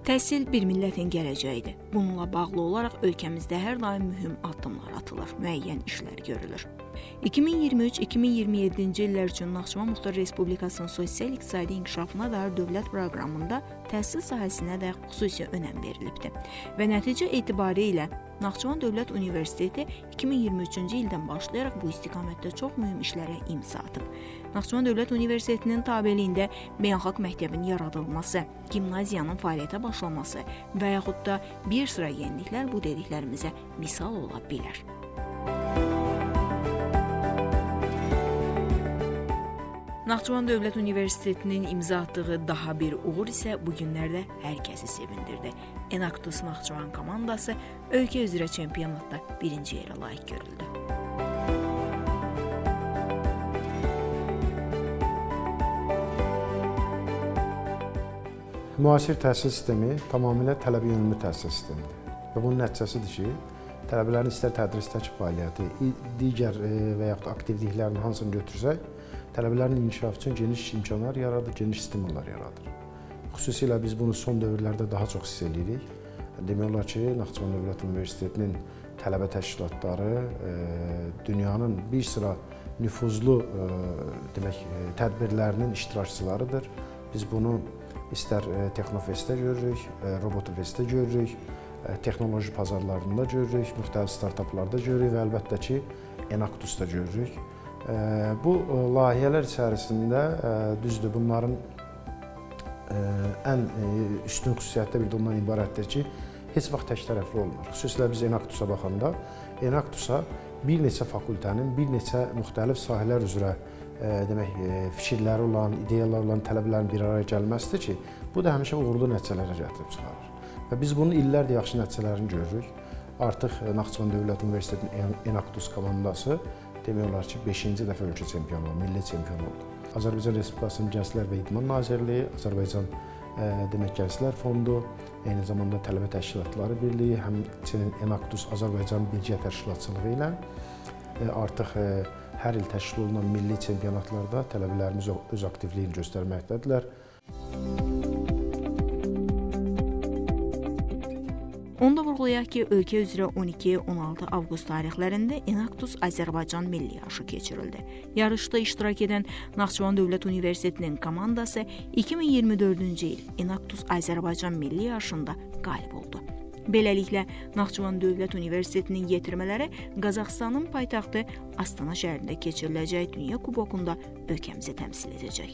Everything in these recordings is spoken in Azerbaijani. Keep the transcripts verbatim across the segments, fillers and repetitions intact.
Təhsil bir millətin gələcəyidir. Bununla bağlı olaraq ölkəmizdə hər daim mühüm addımlar atılır, müəyyən işlər görülür. iki min iyirmi üç iki min iyirmi yeddinci illər üçün Naxçıvan Muxtar Respublikasının sosial-iqtisadi inkişafına dair dövlət proqramında təhsil sahəsinə də xüsusi önəm verilibdir. Və nəticə etibarı ilə Naxçıvan Dövlət Universiteti iki min iyirmi üçüncü ildən başlayaraq bu istiqamətdə çox mühüm işlərə imza atıb. Naxçıvan Dövlət Universitetinin tabeliyində beynəlxalq məktəbin yaradılması, gimnaziyanın fəaliyyətə başlaması və yaxud da bir sıra yeniliklər bu dediklərimizə misal ola bilər. Naxçıvan Dövlət Universitetinin imza atdığı daha bir uğur isə bu günlərdə hər kəsi sevindirdi. Enactus Naxçıvan komandası ölkə üzrə çempionatda birinci yerə layiq görüldü. Müasir təhsil sistemi tamamilə tələbə yönümlü təhsil sistemidir. Və bunun nəticəsidir ki, tələbələrin istər tədrisdəki fəaliyyəti, digər və yaxud aktivliklərin hansını götürsək, tələbələrin inkişafı üçün geniş imkanlar yaradır, geniş stimullar yaradır. Xüsusilə biz bunu son dövrlərdə daha çox hiss edirik. Demək olar ki, Naxçıvan Dövlət Universitetinin tələbə təşkilatları dünyanın bir sıra nüfuzlu demək, tədbirlərinin iştirakçılarıdır. Biz bunu istər Texnofestdə görürük, Robotofestdə görürük, texnoloji pazarlarında görürük, müxtəlif startaplarda görürük və əlbəttə ki, Enactus'da görürük. Bu layihələr içərisində düzdür, bunların ən üstün xüsusiyyətdə bir də ondan ibarətdir ki, heç vaxt tək tərəfli olmur. Xüsusilə biz Enactus'a baxanda, Enactus'a bir neçə fakültənin, bir neçə müxtəlif sahələr üzrə demək, fikirləri olan, ideyalar olan tələbələrin bir araya gəlməsidir ki, bu da həmişə uğurlu nəticələrə gətirib çıxarır. Və biz bunun illərdir yaxşı nəticələrini görürük. Artıq Naxçıvan Dövlət Universitetinin Enactus komandası demək olar ki, beşinci dəfə ölkə çempionu, milli çempion oldu. Azərbaycan Respublikasının Gənclər və İdman Nazirliyi, Azərbaycan demək, Gənclər Fondu, eyni zamanda Tələbə Təşkilatları Birliyi, həmçinin Enactus Azərbaycan birgə təşkilatçılığı ilə artıq hər il təşkil olunan milli çempionatlarda tələbələrimiz öz aktivliyini göstərməkdədirlər. Onda vurğulayaq ki, ölkə üzrə on iki on altı avqust tarixlərində Enactus Azərbaycan milli yarışı keçirildi. Yarışda iştirak edən Naxçıvan Dövlət Universitetinin komandası iki min iyirmi dördüncü il Enactus Azərbaycan milli yarışında qalib oldu. Beləliklə, Naxçıvan Dövlət Universitetinin yetirmələri Qazaxıstanın paytaxtı Astana şəhərində keçiriləcək Dünya Kubokunda ölkəmizi təmsil edəcək.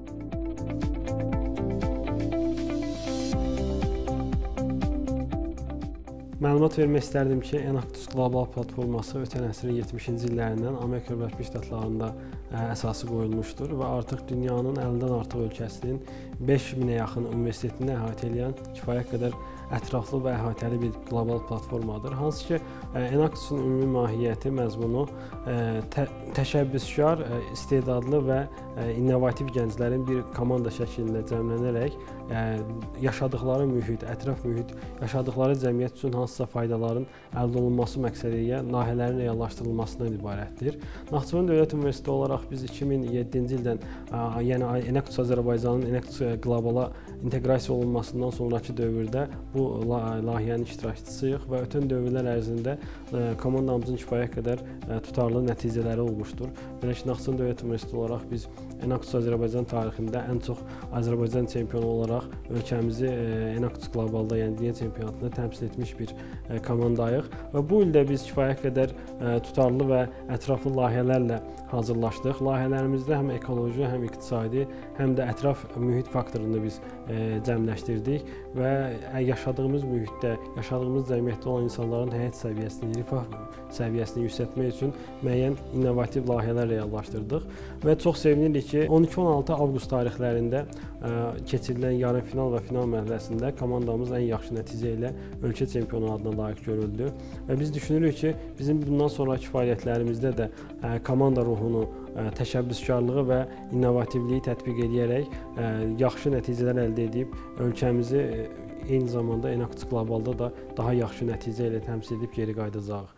Məlumat vermək istərdim ki, Enactus qlobal platforması ötən əsrin yetmişinci illərindən Amerika Birləşmiş Ştatlarında əsası qoyulmuşdur və artıq dünyanın əllidən artıq ölkəsinin beş minə yaxın universitetini əhatə edən kifayət qədər ətraflı və əhatəli bir qlobal platformadır. Hansı ki, Enactusun ümumi mahiyyəti, məzmunu tə təşəbbüskar, istedadlı və innovativ gənclərin bir komanda şəklində cəmlənərək yaşadıkları mühit, ətraf mühit, yaşadıkları cəmiyyət üçün hansısa faydaların əldə olunması məqsədi ilə layihələrin reallaşdırılmasından ibarətdir. Naxçıvan Dövlət Universiteti olaraq biz iki min yeddinci ildən, yəni Enactus Azərbaycanın Enactus qlobala inteqrasiya olunmasından sonraki dövrdə bu layihənin iştirakçısıyıq və ötən dövrlər ərzində komandamızın kifayət qədər tutarlı nəticələri olmuşdur. Belə ki, Naxçıvan Dövlət Universiteti olaraq biz Enactus Azərbaycan tarixində ən çox Azərbaycan çempionu olaraq ölkəmizi Enactus qlobalda, yəni dünya çempionatında təmsil etmiş bir komandayıq və bu ildə biz kifayət qədər tutarlı və ətraflı layihələrlə hazırlaşdıq. Layihələrimizdə həm ekoloji, həm iqtisadi, həm də ətraf mühit faktorunu biz cəmləşdirdik və yaşadığımız mühitdə, yaşadığımız cəmiyyətdə olan insanların həyat səviyyəsini, rifah səviyyəsini yüksəltmək üçün müəyyən innovativ layihələr reallaşdırdıq və çox sevinirik ki, on iki on altı avqust tarixlərində keçirilən yarım final və final mərhələsində komandamız ən yaxşı nəticə ilə ölkə çempionu adına layiq görüldü və biz düşünürük ki, bizim bundan sonraki fəaliyyətlərimizdə də komanda ruhunu, təşəbbüskarlığı və innovativliyi tətbiq edərək yaxşı nəticələr əldə edib ölkəmizi eyni zamanda Enactus qlobalda da daha yaxşı nəticə ilə təmsil edib geri qayıdacağıq.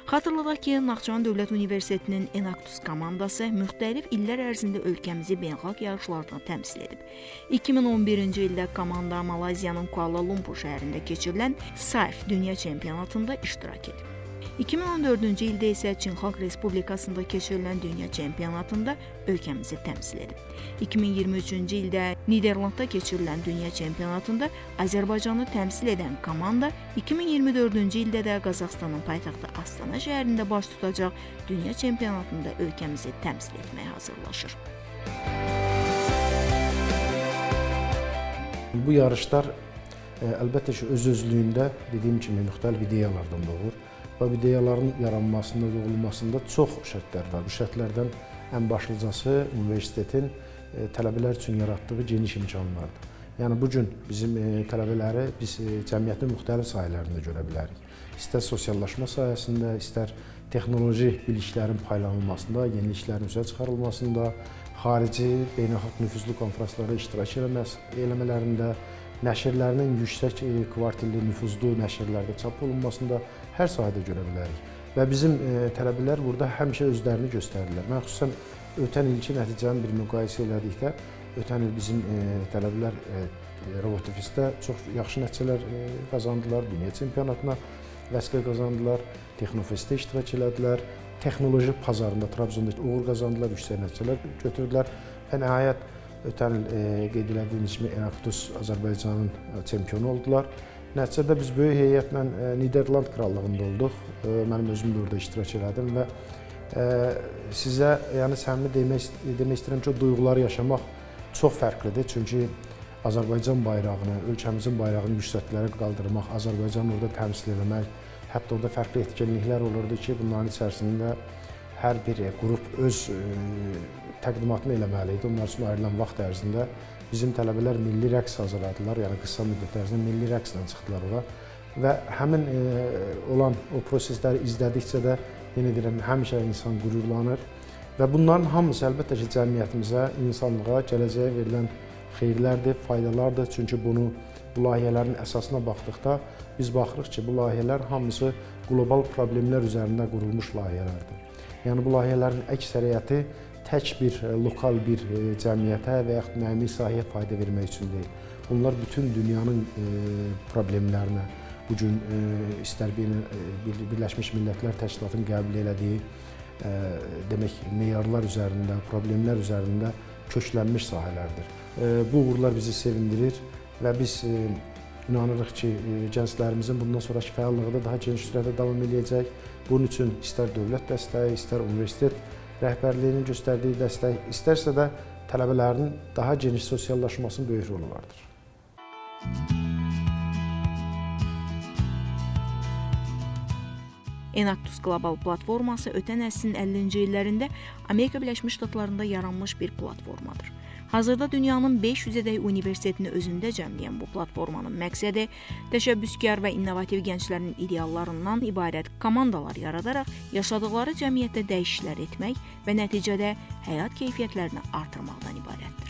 Xatırladaq ki, Naxçıvan Dövlət Universitetinin Enactus komandası müxtəlif illər ərzində ölkəmizi beynəlxalq yarışlarda təmsil edib. iki min on birinci ildə komanda Malayziyanın Kuala Lumpur şəhərində keçirilən S A I F Dünya Çempionatında iştirak edib. iki min on dördüncü ildə isə Çin Xalq Respublikasında keçirilən Dünya Çempionatında ölkəmizi təmsil edib. iki min iyirmi üçüncü ildə Niderlandda keçirilən Dünya Çempionatında Azərbaycanı təmsil edən komanda iki min iyirmi dördüncü ildə də Qazaxıstanın paytaxtı Astana şəhərində baş tutacaq Dünya Çempionatında ölkəmizi təmsil etməyə hazırlaşır. Bu yarışlar e, əlbəttə ki, öz-özlüyündə dediyim kimi müxtəlif ideyalardan doğur. Və ideyaların yaranmasında, doğulmasında çox şərtlər var. Bu şərtlərdən ən başlıcası universitetin e, tələbələr üçün yaratdığı geniş imkanlardır. Yəni bu gün bizim e, tələbələri biz e, cəmiyyətin müxtəlif sahələrində görə bilərik. İstər sosiallaşma sahəsində, istər texnoloji biliklərin paylanılmasında, yeniliklərin üzə çıxarılmasında, xarici, beynəlxalq nüfuzlu konferanslara iştirak eləmələrində, nəşrlərinin yüksək kvartilli nüfuzlu nəşrlərdə çap olunmasında hər sahədə görə bilərik. Və bizim e, tələbələr burada həmişə özlərini göstərirlər. Mən xüsusən ötən ilki nəticəni bir müqayisə elədikdə, ötən il bizim e, tələbələr e, robotifizdə çox yaxşı nəticələr e, qazandılar, dünya çempionatına vəsqə qazandılar, Texnofestdə iştirak elədilər, texnoloji pazarında Trabzonda uğur qazandılar, yüksək nəticələr götürdülər və nəhayət ötən il e, qeyd elədiyimiz kimi Enactus Azərbaycanın çempionu oldular. Nəticədə biz böyük heyətlə e, Niderland krallığında olduq. E, mənim özüm də orada iştirak elədim və e, sizə yəni səmimi demək, demək istəyirəm ki, o duyğuları yaşamaq çox fərqlidir. Çünki Azərbaycan bayrağını, ölkəmizin bayrağını yüksəklərə qaldırmaq, Azərbaycanı orada təmsil etmək, hətta orada fərqli etkinliklər olurdu ki, bunların içərisində hər bir qrup öz e, təqdimatını eləməli idi. Onlar üçün ayrılan vaxt ərzində bizim tələbələr milli rəqs hazırladılar, yəni qısa müddət ərzində milli rəqslə çıxdılar ora və həmin e, olan o prosesləri izlədikcə də yenə deyirəm, həmişə insan qürurlanır və bunların hamısı əlbəttə ki, cəmiyyətimizə, insanlığa, gələcəyə verilən xeyirlərdir, faydalardır. Çünki bunu bu layihələrin əsasına baxdıqda biz baxırıq ki, bu layihələr hamısı qlobal problemlər üzərində qurulmuş layihələrdir. Yəni bu layihələrin əksəriyyəti tək bir lokal bir cəmiyyətə və yaxud müəyyən sahəyə fayda vermək üçün deyil. Bunlar bütün dünyanın problemlərinə, bugün istər Birləşmiş Millətlər Təşkilatının qəbul elədiyi demək meyarlar üzərində, problemlər üzərində köklənmiş sahələrdir. Bu uğurlar bizi sevindirir və biz inanırıq ki, gənclərimizin bundan sonraki fəallığı da daha geniş sürətdə davam edəcək. Bunun üçün istər dövlət dəstəyi, istər universitet rəhbərliyinin göstərdiyi dəstək, istərsə də tələbələrin daha geniş sosiallaşmasının böyük rolu vardır. Enactus Qlobal platforması ötən əsrin əllinci illərində Amerika Birləşmiş Ştatlarında yaranmış bir platformadır. Hazırda dünyanın beş yüzədək universitetini özündə cəmləyən bu platformanın məqsədi təşəbbüskar və innovativ gənclərin ideallarından ibarət komandalar yaradaraq yaşadıkları cəmiyyətdə dəyişikliklər etmək və nəticədə həyat keyfiyyətlərini artırmaqdan ibarətdir.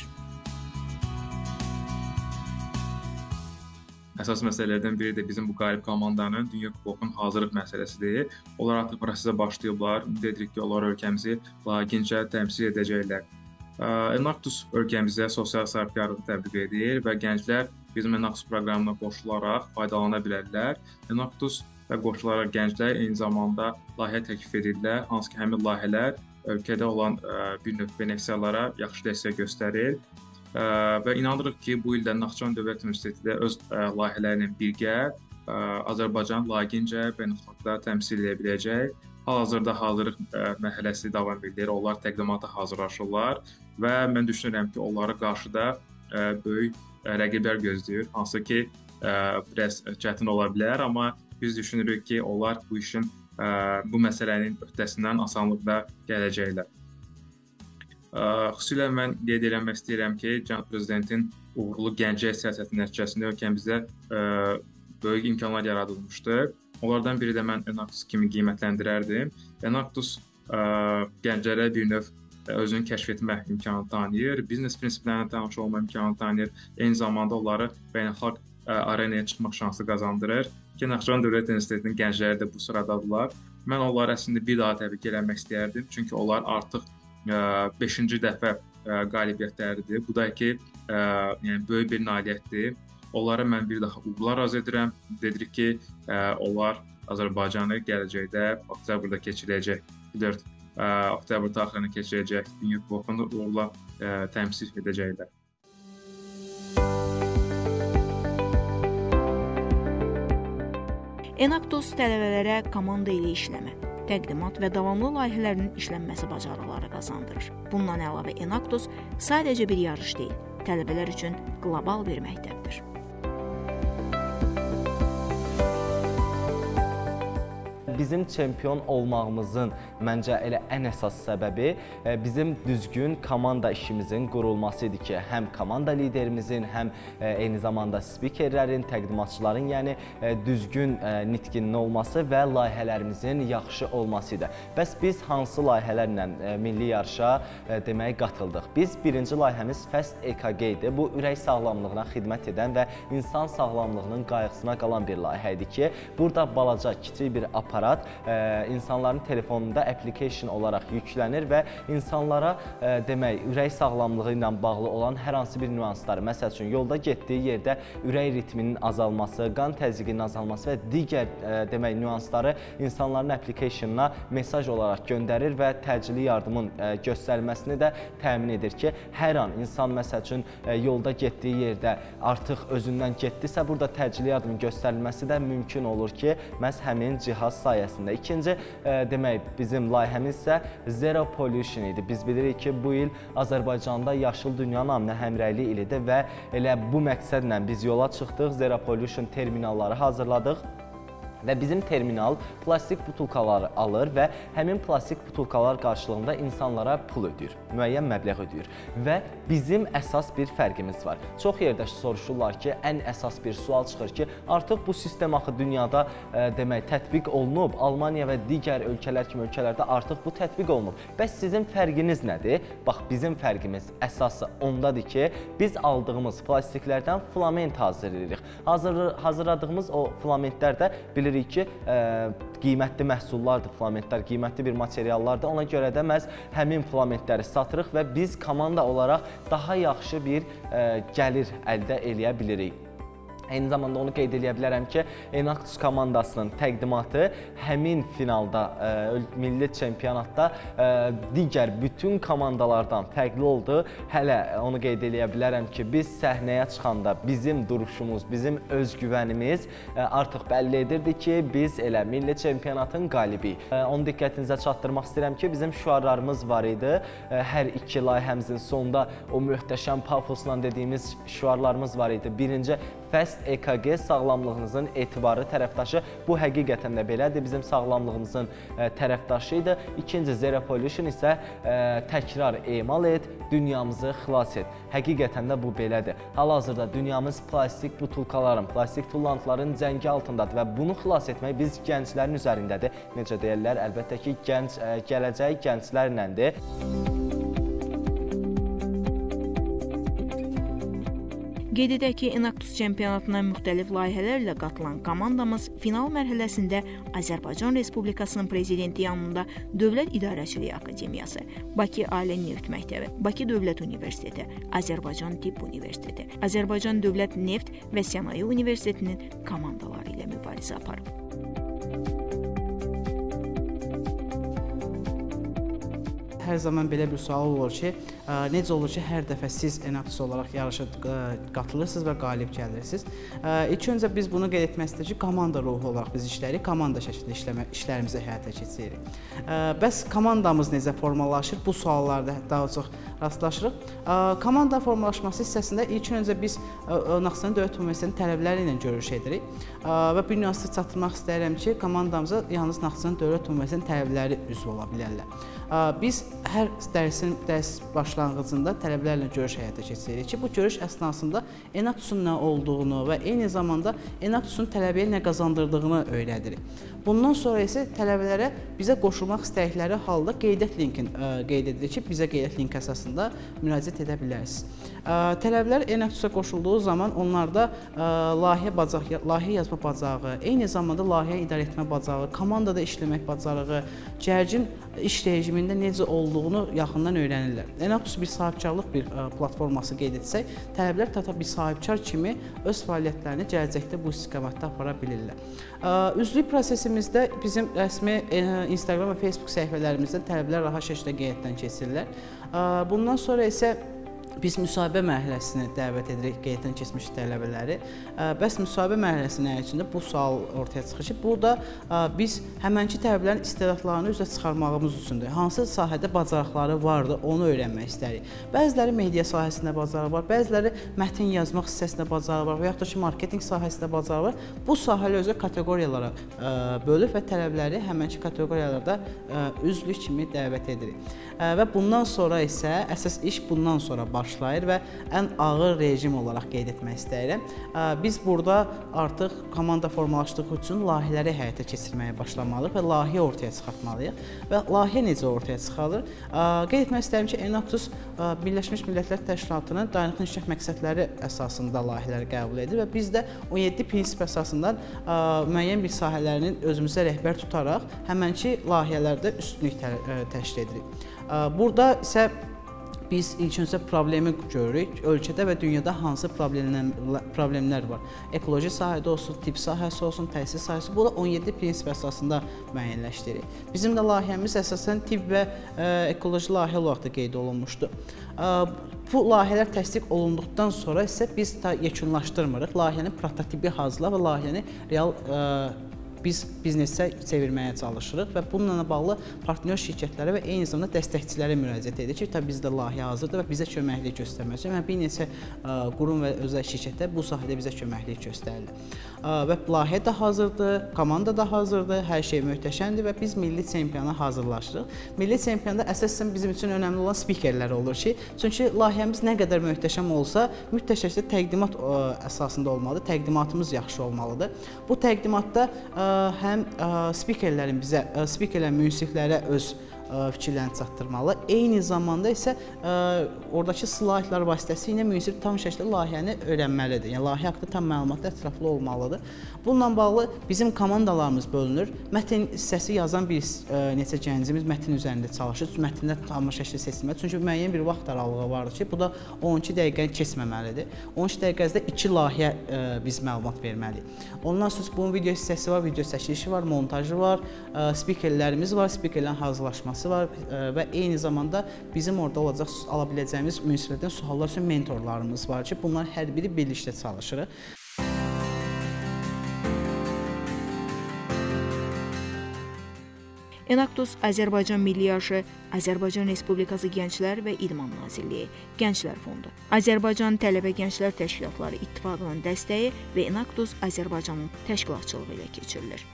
Əsas məsələlərdən biri də bizim bu qalib komandanın Dünya Kubokun hazırlıq məsələsidir. Onlar artıq prosesə başlayıblar. Ümid edirik ki, onlar ölkəmizi layiqincə təmsil edəcəklər. Enactus ölkəmizə sosial sahibkarlığı tətbiq edir və gənclər bizim Enactus proqramına qoşularaq faydalana bilərlər. Enactus və qoşularaq gənclər eyni zamanda layihə təklif edirlər, hansı ki, həmin layihələr ölkədə olan bir növ benefisiarlara yaxşı dəstək göstərir və inanırıq ki, bu ildə Naxçıvan Dövlət Universiteti də öz layihələri ilə birgə Azərbaycan layiqincə beynəlxalqda təmsil edə biləcək. Hal-hazırda hazırlıq mərhələsi davam edir, onlar təqdimata hazırlaşırlar və mən düşünürəm ki, onlara qarşıda böyük rəqiblər gözləyir, hansı ki, biraz çətin ola bilər, amma biz düşünürük ki, onlar bu işin, bu məsələnin öhdəsindən asanlıqla gələcəklər. Xüsusilə mən qeyd eləmək istəyirəm ki, Cənab Prezidentin uğurlu gənclik siyasəti nəticəsində ölkəmizdə böyük imkanlar yaradılmışdır. Onlardan biri də mən Enactus kimi qiymətləndirərdim. Enactus gənclərə bir növ özünü kəşf etmə imkanı tanıyır, biznes prinsiplərinə tanış olma imkanı tanıyır, eyni zamanda onları beynəlxalq arenaya çıxmaq şansı qazandırır ki, Naxçıvan Dövlət Universitetinin gəncləri də bu sıradadırlar Mən onları əslində bir daha təbrik eləmək istəyərdim. Çünki onlar artıq beşinci dəfə qalibiyyətləridir. Bu da ki, yəni böyük bir nailiyyətdir. Onlara mən bir daha uğurlar arzu edirəm. Dedik ki, onlar Azərbaycanı gələcəkdə oktyabrda keçirəcək. dörd oktyabr tarixini keçirəcək Dünya Kubokunu uğurla təmsil edəcəklər. Enactus tələbələrə komanda ilə işləmə, təqdimat və davamlı layihələrinin işlənməsi bacarıqları qazandırır. Bundan əlavə Enactus sadəcə bir yarış deyil, tələbələr üçün qlobal bir məktəbdir. Bizim çempion olmağımızın məncə elə ən əsas səbəbi bizim düzgün komanda işimizin qurulması idi ki, həm komanda liderimizin, həm eyni zamanda spikerlərin, təqdimatçıların, yəni düzgün nitqinin olması və layihələrimizin yaxşı olması idi. Bəs biz hansı layihələrlə milli yarışa demək qatıldıq? Biz birinci layihəmiz Fast E K G idi. Bu ürək sağlamlığına xidmət edən və insan sağlamlığının qayğısına qalan bir layihə idi ki, burada balaca, kiçik bir aparat insanların telefonunda application olaraq yüklənir və insanlara demək, ürək sağlamlığı ilə bağlı olan hər hansı bir nüansları, məsəl üçün, yolda getdiyi yerdə ürək ritminin azalması, qan təzyiqinin azalması və digər demək, nüansları insanların applicationına mesaj olaraq göndərir və təcili yardımın göstərilməsini də təmin edir ki, hər an insan, məsəl üçün, yolda getdiyi yerdə artıq özündən getdisə, burada təcili yardım göstərilməsi də mümkün olur ki, məhz həmin cihaz sayəsində. İkinci, demək, bizim layihəmiz isə Zero Pollution idi. Biz bilirik ki, bu il Azərbaycanda Yaşıl Dünya naminə həmrəylik ilidir və elə bu məqsədlə biz yola çıxdıq, Zero Pollution terminalları hazırladıq. Və bizim terminal plastik butulkaları alır və həmin plastik butulkalar qarşılığında insanlara pul ödəyir, müəyyən məbləğ ödəyir. Və bizim əsas bir fərqimiz var. Çox yerdə soruşurlar ki, ən əsas bir sual çıxır ki, artıq bu sistem axı dünyada e, demək, tətbiq olunub, Almaniya və digər ölkələr kimi ölkələrdə artıq bu tətbiq olunub. Bəs sizin fərqiniz nədir? Bax, bizim fərqimiz əsası ondadır ki, biz aldığımız plastiklərdən filament hazırlayırıq. Hazır, hazırladığımız o filamentlər də bilirik ki, ə, qiymətli məhsullardır, filamentlər qiymətli bir materiallardır. Ona görə də məhz həmin filamentləri satırıq və biz komanda olaraq daha yaxşı bir ə, gəlir əldə eləyə bilirik. Eyni zamanda onu qeyd edə bilərəm ki, Enactus komandasının təqdimatı həmin finalda, ə, milli çempionatda ə, digər bütün komandalardan fərqli oldu. Hələ onu qeyd edə bilərəm ki, biz səhnəyə çıxanda bizim duruşumuz, bizim özgüvənimiz ə, artıq bəlli edirdi ki, biz elə milli çempionatın qalibiyik. Onu diqqətinizə çatdırmaq istəyirəm ki, bizim şüarlarımız var idi. Ə, hər iki layihəmizin sonunda o möhtəşəm pafosla dediyimiz şüarlarımız var idi. Birinci, Fast E K G sağlamlığınızın etibarı tərəfdaşı. Bu həqiqətən də belədir, bizim sağlamlığımızın ə, tərəfdaşı idi. İkinci, Zero Pollution isə ə, təkrar emal et, dünyamızı xilas et. Həqiqətən də bu belədir. Hal-hazırda dünyamız plastik butulkaların, plastik tullantıların cəngi altındadır və bunu xilas etmək biz gənclərin üzərindədir. Necə deyirlər, əlbəttə ki, gənc, ə, gələcək gənclərləndir. Qeyd edək ki, Enactus çempionatına müxtəlif layihələrlə qatılan komandamız final mərhələsində Azərbaycan Respublikasının prezidenti yanında Dövlət İdarəçiliyi Akademiyası, Bakı Ali Neft Məktəbi, Bakı Dövlət Universiteti, Azərbaycan Tibb Universiteti, Azərbaycan Dövlət Neft və Sənaye Universitetinin komandaları ilə mübarizə aparıb. Hər zaman belə bir sual olur ki, necə olur ki, hər dəfə siz Enactus olaraq yarışa qatılırsınız və qalib gəlirsiniz. İlk öncə biz bunu qeyd etmək istəyirik ki, komanda ruhu olaraq biz işləyirik, komanda şəklində işləmə, işlərimizi həyata keçiririk. Bəs komandamız necə formalaşır? Bu suallarda daha çox rastlaşırıq. Komanda formalaşması hissəsində ilk öncə biz Naxçıvan Dövlət Universitetinin tələbləri ilə görüş edirik və bir nüansı çatdırmaq istəyirəm ki, komandamıza yalnız Naxçıvan Dövlət Universitetinin tələbləri üzv ola bilərlər. Biz hər dərsin dərs başlayır başlanğıcında tələbələrlə görüş həyata keçiririk ki, bu görüş əsnasında Enactusun nə olduğunu və eyni zamanda Enactusun tələbəyə nə qazandırdığını öyrədirik. Bundan sonra isə tələbələrə bizə qoşulmaq istəkləri halda qeydiyyat linkin qeyd edirik ki, bizə qeydiyyat link əsasında müraciət edə bilərsiniz. Tələbələr Enactusa qoşulduğu zaman onlarda layihə bacarığı, layihə yazma bacarığı, eyni zamanda layihə idarə etmə bacarığı, komandada işləmək bacarığı, gərgin iş rejimində necə olduğunu yaxından öyrənirlər. Enactus bir sahibkarlıq bir platforması qeyd etsək, tələbələr tata bir sahibkar kimi öz fəaliyyətlərini gələcəkdə bu istiqamətdə apara bilirlər. Üzvlük prosesimizdə bizim rəsmi Instagram və Facebook səhifələrimizdən tələbələr rahat şəkildə qeydiyyatdan keçirirlər. Bundan sonra isə biz müsahibə mərhələsini dəvət edirik qeydiyyatdan keçmiş tələbələri. Bəs müsahibə mərhələsi nə üçündür? Bu sual ortaya çıxır ki, burada biz həmənki tələbələrin istedadlarını üzə çıxarmağımız üçündür. Hansı sahədə bacarıqları vardır, onu öyrənmək istəyirik. Bəziləri media sahəsində bacarığı var, bəziləri mətn yazmaq hissəsində bacarığı var və yaxud da ki, marketinq sahəsində bacarığı var. Bu sahələr özü kateqoriyalara bölüb və tələbələri həmənki kateqoriyalarda üzvlük kimi dəvət edirik. Və bundan sonra isə əsas iş bundan sonra başlayır. başlayır və ən ağır rejim olaraq qeyd etmək istəyirəm. Biz burada artıq komanda formalaşdığı üçün layihələri həyata keçirməyə başlamalıyıq və layihə ortaya çıxartmalıyıq. Və layihə necə ortaya çıxarılır? Qeyd etmək istəyirəm ki, Enactus Birləşmiş Millətlər Təşkilatının dayanıqlı inkişaf məqsədləri əsasında layihələri qəbul edir və biz də on yeddi prinsip əsasından müəyyən bir sahələrini özümüzə rəhbər tutaraq həmənki layihələrdə üstünlük təşkil edirik. Burada isə biz ilk öncə problemi görürük. Ölkədə və dünyada hansı problemlər var? Ekoloji sahədə olsun, tibb sahəsi olsun, təhsil sahəsi. Bu da on yeddi prinsip əsasında müəyyənləşdiririk. Bizim də layihəmiz əsasən tibb və ekoloji layihə olaraq da qeyd olunmuşdur. Bu layihələr təsdiq olunduqdan sonra isə biz da yekunlaşdırmırıq. Layihənin prototipi hazırlar və layihəni real biz biznesə çevirməyə çalışırıq və bununla bağlı partnyor şirkətlərə və eyni zamanda dəstəkçilərə müraciət edirik ki, tabii bizdə layihə hazırdır və bizə köməklik göstərmək üçün bir neçə qurum və özəl şirkətlər bu sahədə bizə köməklik göstərirlər. Və layihə də hazırdır, komanda da hazırdır, hər şey möhtəşəmdir və biz milli çempiona hazırlaşırıq. Milli çempionda əsasən bizim üçün önəmli olan spikerlər olur ki, çünki layihəmiz nə qədər möhtəşəm olsa, mütləq təqdimat əsasında olmalıdır, təqdimatımız yaxşı olmalıdır. Bu təqdimatda həm spikerlərin bizə, spikerlərin münsiflərə öz fikirlərini çatdırmalı. Eyni zamanda isə oradakı slaydlar vasitəsilə münsif tam şəkildə layihəni öyrənməlidir. Yəni layihə haqqında tam məlumatlar ətraflı olmalıdır. Bununla bağlı bizim komandalarımız bölünür. Mətn hissəsi yazan bir neçə gəncimiz mətn üzərində çalışır. Mətndə tam şəkildə seçilməlidir. Çünki müəyyən bir vaxt aralığı vardır ki, bu da on iki dəqiqəni keçməməlidir. on iki dəqiqə ərzində iki layihə biz məlumat verməliyik. Ondan sonra bunun video hissəsi var, video çəkilişi var, montajı var, spikerlərimiz var, spikerlərin hazırlaşması var və eyni zamanda bizim orada olacaq ala biləcəyimiz münsiflərdən suallar üçün mentorlarımız var ki, bunlar hər biri birlikdə çalışırıq. Enactus Azərbaycan Milli Yarışı, Azərbaycan Respublikası Gənclər və İdman Nazirliyi, Gənclər Fondu, Azərbaycan Tələbə Gənclər Təşkilatları İttifaqının dəstəyi və Enactus Azərbaycanın təşkilatçılığı ilə keçirilir.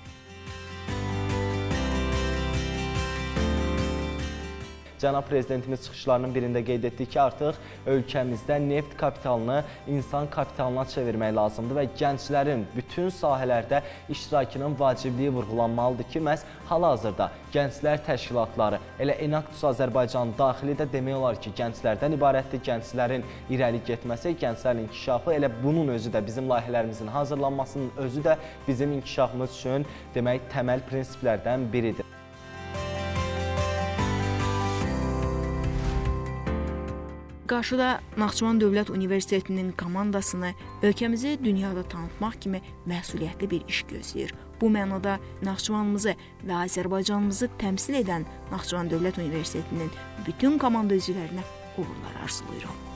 Cənab Prezidentimiz çıxışlarının birində qeyd etdi ki, artıq ölkəmizdə neft kapitalını insan kapitalına çevirmək lazımdır və gənclərin bütün sahələrdə iştirakının vacibliyi vurğulanmalıdır ki, məhz hal-hazırda gənclər təşkilatları, elə Enactus Azərbaycan daxili də demək olar ki, gənclərdən ibarətdir. Gənclərin irəli getməsi, gənclərin inkişafı, elə bunun özü də bizim layihələrimizin hazırlanmasının özü də bizim inkişafımız üçün demək təməl prinsiplərdən biridir. Qarşıda Naxçıvan Dövlət Universitetinin komandasını ölkəmizi dünyada tanıtmaq kimi məsuliyyətli bir iş gözləyir. Bu mənada Naxçıvanımızı və Azərbaycanımızı təmsil edən Naxçıvan Dövlət Universitetinin bütün komanda üzvlərinə uğurlar arzulayıram.